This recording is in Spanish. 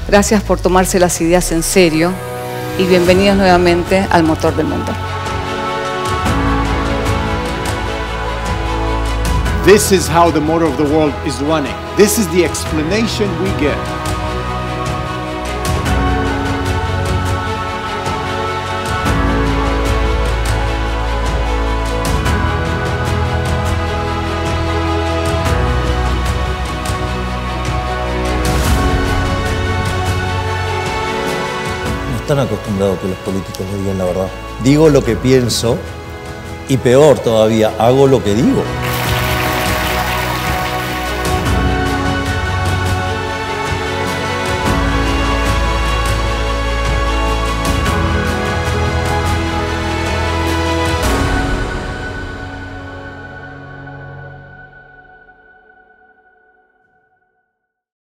Gracias por tomarse las ideas en serio y bienvenidos nuevamente al motor del mundo. This is how the motor of the world is running. This is the explanation we get. No están acostumbrados a que los políticos le digan la verdad. Digo lo que pienso y peor todavía, hago lo que digo.